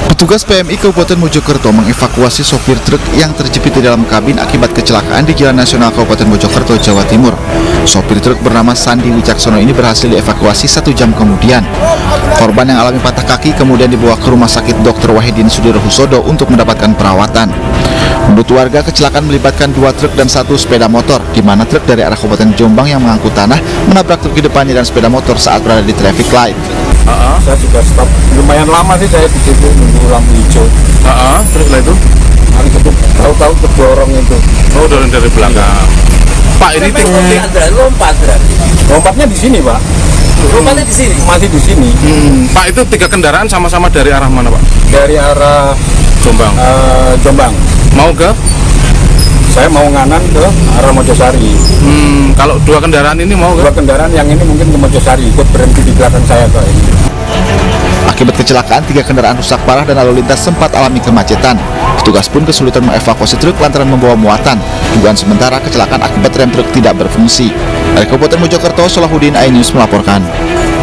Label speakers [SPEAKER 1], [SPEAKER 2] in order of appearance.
[SPEAKER 1] Petugas PMI Kabupaten Mojokerto mengevakuasi sopir truk yang terjepit di dalam kabin akibat kecelakaan di Jalan Nasional Kabupaten Mojokerto, Jawa Timur. Sopir truk bernama Sandi Wicaksono ini berhasil dievakuasi 1 jam kemudian. Korban yang alami patah kaki kemudian dibawa ke Rumah Sakit Dr. Wahidin Sudirohusodo untuk mendapatkan perawatan. Menurut warga, kecelakaan melibatkan 2 truk dan 1 sepeda motor, di mana truk dari arah Kabupaten Jombang yang mengangkut tanah menabrak truk di depannya dan sepeda motor saat berada di traffic light.
[SPEAKER 2] Saya juga stop lumayan lama sih, saya di situ nunggu lampu hijau.
[SPEAKER 1] Terus lah itu?
[SPEAKER 2] Hari itu tahu-tahu terdorong itu.
[SPEAKER 1] Oh, dorong dari belakang. Pak, ini
[SPEAKER 2] lompat berarti. Lompatnya di sini, Pak.
[SPEAKER 3] Lompatnya di sini.
[SPEAKER 2] Masih di sini.
[SPEAKER 1] Pak, itu 3 kendaraan sama-sama dari arah mana, Pak?
[SPEAKER 2] Dari arah
[SPEAKER 1] Jombang.
[SPEAKER 2] Jombang.
[SPEAKER 1] Mau ke?
[SPEAKER 2] Saya mau nganan ke arah Mojosari.
[SPEAKER 1] Kalau 2 kendaraan ini mau ke?
[SPEAKER 2] 2 kendaraan yang ini mungkin ke Mojosari, ikut berhenti di belakang saya kok ini.
[SPEAKER 1] Akibat kecelakaan, 3 kendaraan rusak parah dan lalu lintas sempat alami kemacetan. Petugas pun kesulitan mengevakuasi truk lantaran membawa muatan. Dugaan sementara kecelakaan akibat rem truk tidak berfungsi. Dari Kabupaten Mojokerto, Salahuddin, iNews melaporkan.